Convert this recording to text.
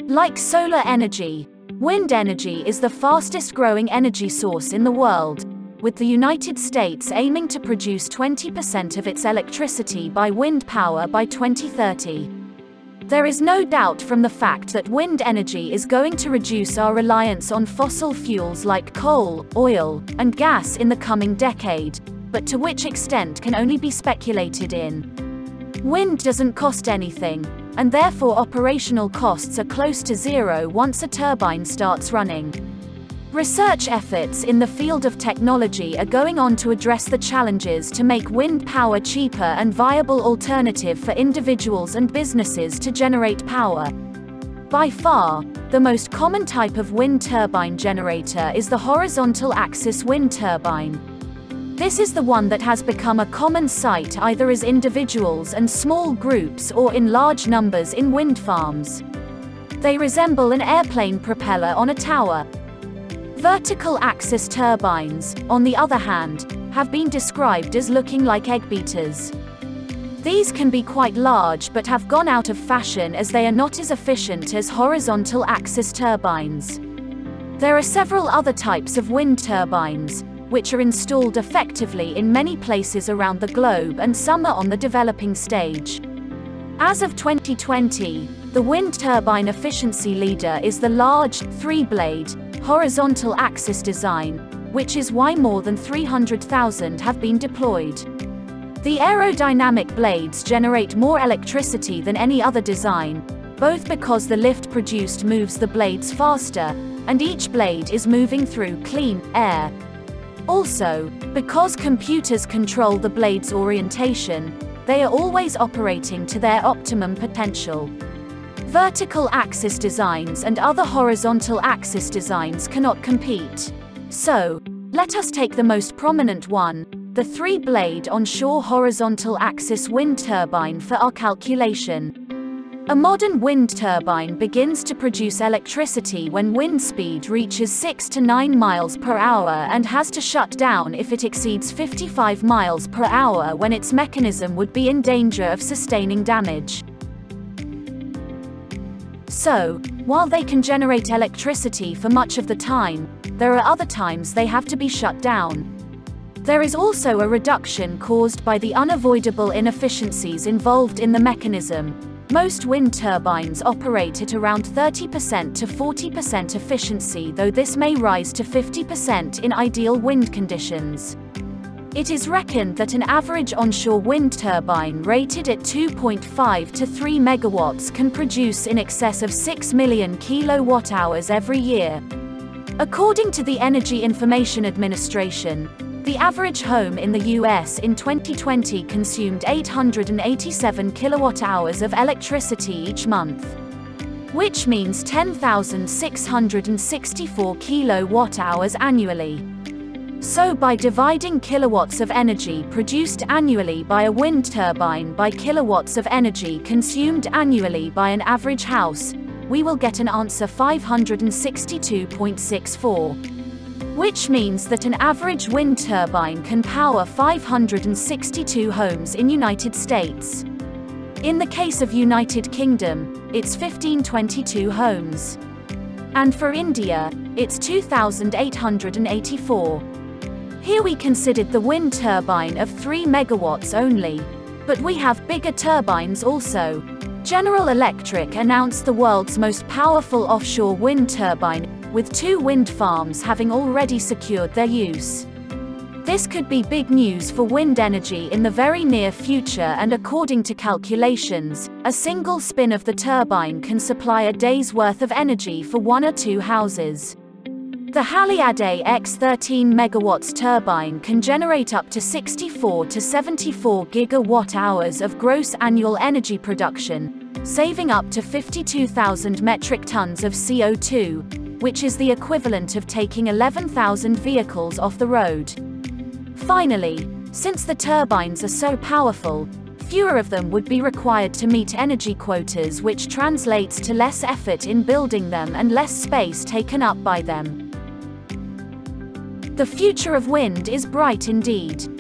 Like solar energy, wind energy is the fastest growing energy source in the world, with the United States aiming to produce 20% of its electricity by wind power by 2030. There is no doubt from the fact that wind energy is going to reduce our reliance on fossil fuels like coal, oil, and gas in the coming decade, but to which extent can only be speculated in. Wind doesn't cost anything, and therefore operational costs are close to zero once a turbine starts running. Research efforts in the field of technology are going on to address the challenges to make wind power cheaper and viable alternative for individuals and businesses to generate power. By far, the most common type of wind turbine generator is the horizontal axis wind turbine. This is the one that has become a common sight either as individuals and small groups or in large numbers in wind farms. They resemble an airplane propeller on a tower. Vertical axis turbines, on the other hand, have been described as looking like egg beaters. These can be quite large but have gone out of fashion as they are not as efficient as horizontal axis turbines. There are several other types of wind turbines, which are installed effectively in many places around the globe, and some are on the developing stage. As of 2020, the wind turbine efficiency leader is the large, three-blade, horizontal axis design, which is why more than 300,000 have been deployed. The aerodynamic blades generate more electricity than any other design, both because the lift produced moves the blades faster, and each blade is moving through clean air. Also, because computers control the blade's orientation, they are always operating to their optimum potential. Vertical axis designs and other horizontal axis designs cannot compete. So, let us take the most prominent one, the three-blade onshore horizontal axis wind turbine for our calculation. A modern wind turbine begins to produce electricity when wind speed reaches 6 to 9 miles per hour and has to shut down if it exceeds 55 miles per hour when its mechanism would be in danger of sustaining damage. So, while they can generate electricity for much of the time, there are other times they have to be shut down. There is also a reduction caused by the unavoidable inefficiencies involved in the mechanism. Most wind turbines operate at around 30% to 40% efficiency, though this may rise to 50% in ideal wind conditions. It is reckoned that an average onshore wind turbine rated at 2.5 to 3 megawatts can produce in excess of 6 million kilowatt-hours every year. According to the Energy Information Administration, the average home in the US in 2020 consumed 887 kilowatt-hours of electricity each month, which means 10,664 kilowatt-hours annually. So by dividing kilowatts of energy produced annually by a wind turbine by kilowatts of energy consumed annually by an average house, we will get an answer 562.64. Which means that an average wind turbine can power 562 homes in United States. In the case of United Kingdom, it's 1522 homes. And for India, it's 2,884. Here we considered the wind turbine of 3 megawatts only, but we have bigger turbines also. General Electric announced the world's most powerful offshore wind turbine, with 2 wind farms having already secured their use. This could be big news for wind energy in the very near future, and according to calculations, a single spin of the turbine can supply a day's worth of energy for 1 or 2 houses. The Haliade X 13 megawatts turbine can generate up to 64 to 74 gigawatt-hours of gross annual energy production, saving up to 52,000 metric tons of CO2, which is the equivalent of taking 11,000 vehicles off the road. Finally, since the turbines are so powerful, fewer of them would be required to meet energy quotas, which translates to less effort in building them and less space taken up by them. The future of wind is bright indeed.